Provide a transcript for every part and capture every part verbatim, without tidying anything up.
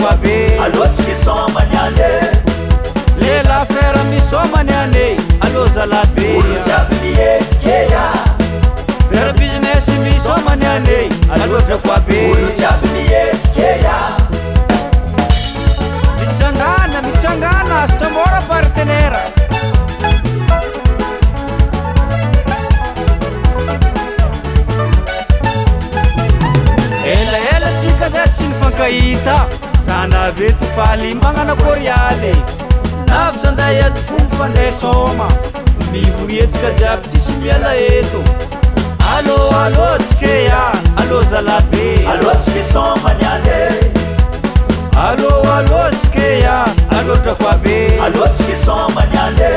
be alotsika soma niane lela fera misoma niane alo zalabe olo jiaby nietsikeya fera business misoma niane alo drakoabe olo jiaby nietsikeya mitsangana mitsangana stamora partenera ela ela tsika zay tsy nifankahita zana veto faly magnana koriale navy zanday ady fombo fanday soma mivoetsika jiaby tsisy miala eto allo allo tsikeya allo zalabe alotsika soma niane allo allo tsikeya allo drakoabe alotsika soma niane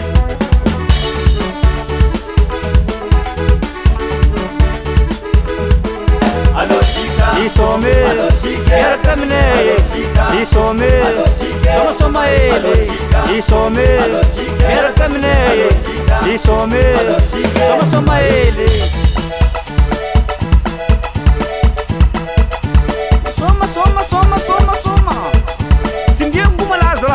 alotsika isome miaraka aminay isome soma soma ele isome miaraka aminay isome soma soma ele soma soma soma soma soma tingia nguma lazra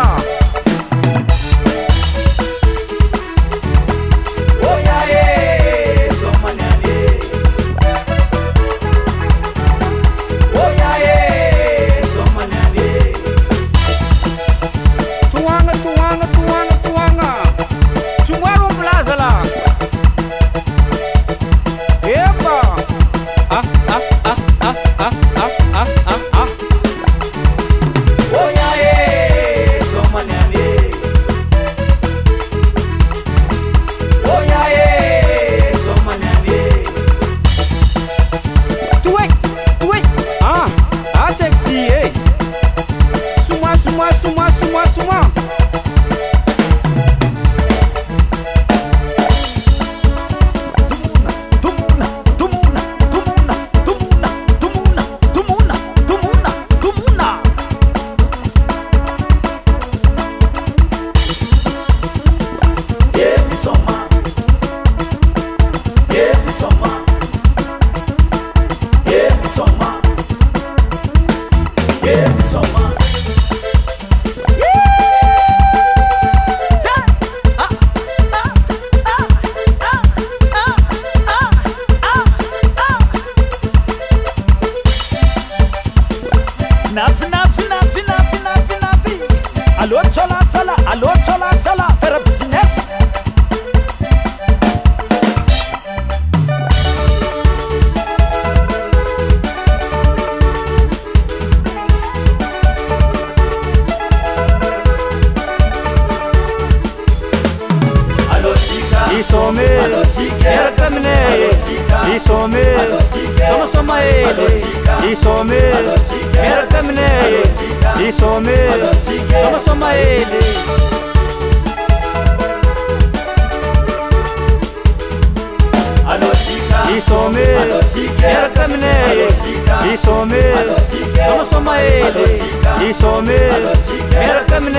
isome soma soma ele isome miaraka